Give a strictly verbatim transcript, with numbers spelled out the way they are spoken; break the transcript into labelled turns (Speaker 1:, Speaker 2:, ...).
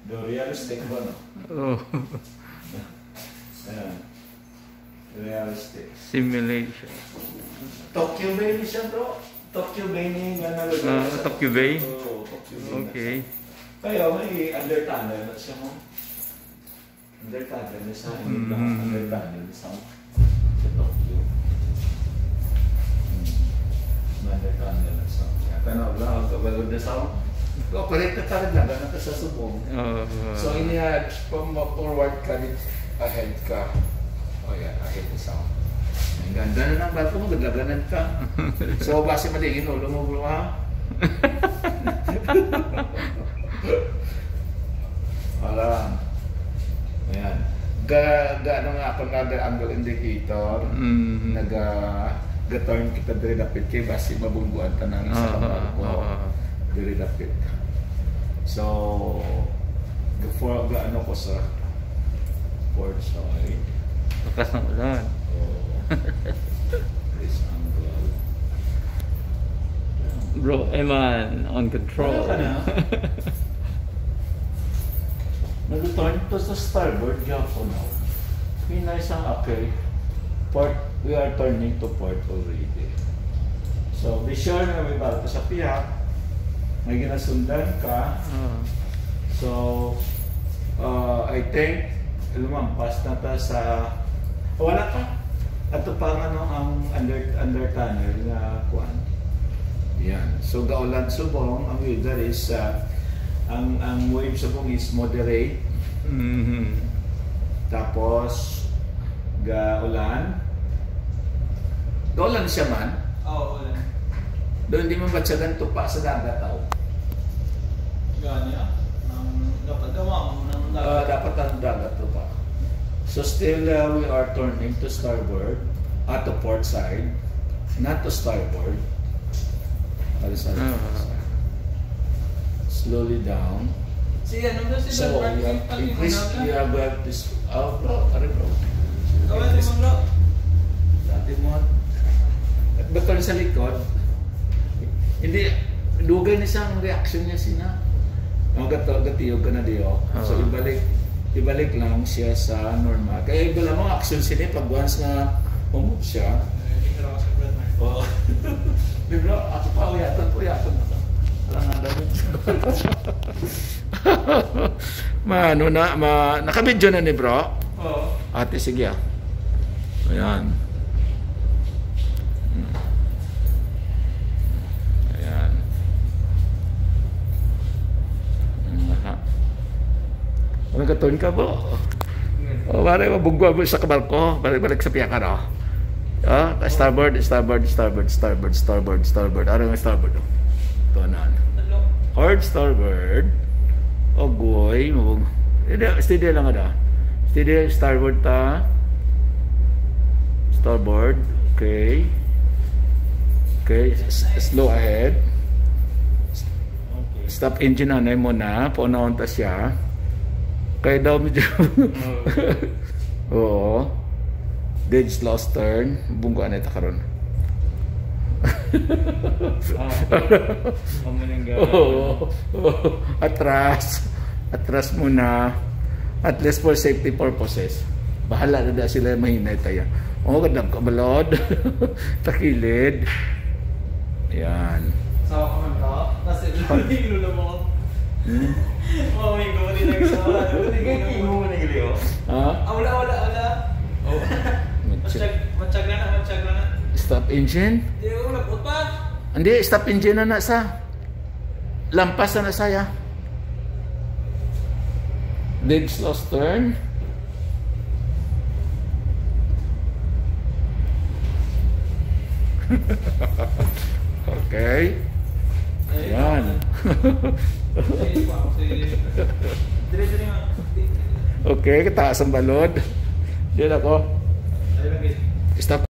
Speaker 1: Do realistic ba, no?
Speaker 2: Oh.
Speaker 1: Ayan. Realistic.
Speaker 2: Simulation.
Speaker 1: Tokyo Bay ni siya, bro. Tokyo Bay ni nga nalagay.
Speaker 2: Ah,
Speaker 1: sa
Speaker 2: Tokyo Bay?
Speaker 1: Oo, Tokyo Bay.
Speaker 2: Okay.
Speaker 1: Kaya may under tunnel na siya mo. Under tunnel na siya.
Speaker 2: Mm.
Speaker 1: Under tunnel na siya. Sa Tokyo. Under tunnel na siya. Kaya na lang, kabalod na siya. Operate ka talaga, gano'n ka sa subong.
Speaker 2: Uh,
Speaker 1: So, iniya, pag forward ka, ahead ka. O yan, ahead na siya. Ang ganda na ng bato mo, gagaganan ka. So, base maligin, ulo mo, bro, ha? Wala. Ayan. Ga, ga, ano nga, kung nada angle indicator,
Speaker 2: mm,
Speaker 1: nag, ga-turn kita diri dapit kay base mabungguan ta nang sa kabal ko. Diri dapit. So, before ga ano ko sa port side.
Speaker 2: lakas ng ulan.
Speaker 1: Oh. This angle.
Speaker 2: Bro, Eman, on control.
Speaker 1: Ano ka na? Nag-turn to sa starboard gapon now. Hinay sang okay. Port, we are turning to port already. So, be sure na may barko sa piyak. May ginasundan ka.
Speaker 2: Uh,
Speaker 1: So, uh, I think lumampas na ta sa wala pa. Ato pa nga no, ang under, under tunnel na kuan. Yan. So, gaulan subong, ang weather is uh, ang ang wave subong is moderate.
Speaker 2: mm-hmm.
Speaker 1: Tapos gaulan. Gaulan siya man.
Speaker 3: Oo, wala.
Speaker 1: Doon di man batsagan tupa sa dagat tao.
Speaker 3: Ganya. Nang dapat gawa mo nang
Speaker 1: Uh,
Speaker 3: dapat.
Speaker 1: dapat ang dagat to pa. So still uh, we are turning to starboard at the port side, not to starboard. Alis alis.
Speaker 2: Uh,
Speaker 1: Slowly down.
Speaker 3: Si ano daw si
Speaker 1: So
Speaker 3: Don
Speaker 1: you have
Speaker 3: Martin
Speaker 1: increase, you have uh, this, oh bro, pare bro.
Speaker 3: Gawin mo bro.
Speaker 1: Dati mo, at betul sa likod, hindi, dugay na siyang reaction niya sina. Ang gato, gatiyog ka na diyo. So
Speaker 2: Uh-huh.
Speaker 1: ibalik, ibalik lang siya sa normal. Kaya iba lang mga action sila pag once na umove siya.
Speaker 3: Hindi ka raw sa Brad Martin.
Speaker 1: Oo. Di bro, ako pa, uyatan po, uyatan na to. Wala nga daw. Mano na, ma, nakabidyo na ni bro.
Speaker 3: Oo.
Speaker 1: Ate, sige ah. Ayan. Hmm. Ayan. Aha. Ano ka turn ka po? O, pare, mabugwa mo sa kabarko. Balik-balik sa piyakan, o. Ah, starboard, starboard, starboard, starboard, starboard, starboard. Ano yung starboard? Ito na.
Speaker 3: Tatlo.
Speaker 1: Hard starboard. O, goy. Mabug. Steady lang ada. Steady, starboard ta. Starboard. Okay. Okay. S slow ahead.
Speaker 3: Okay.
Speaker 1: Stop engine anay mo na. Paunahon ta siya. Kaya daw medyo. Oo. Dead lost turn. Bungkuan na ito karon.
Speaker 3: Ah. Mamunang ga.
Speaker 1: Oo. Oo. Atras. Atras muna. At least for safety purposes. Bahala na da sila mahinay tayo. Oo, gandang kabalod. Takilid. Ayan.
Speaker 3: Sawa ka man ka? Nasa ilulo mo ko. Oh, may gawa din nagsawa. Hindi ka kimo mo nagili oh.
Speaker 1: Ha?
Speaker 3: Ah, wala, wala, wala. Oh. Matsyag, matsyag na na, matsyag na na.
Speaker 1: Stop engine?
Speaker 3: Hindi ko nabot pa.
Speaker 1: Hindi, stop engine na na sa. Lampas na na saya. Dead lost turn. Okay. Ayan.
Speaker 3: Dire-dire nga.
Speaker 1: Okay, kataas ang balod. Diyan ako.
Speaker 3: Ayun lang guys.
Speaker 1: Stop.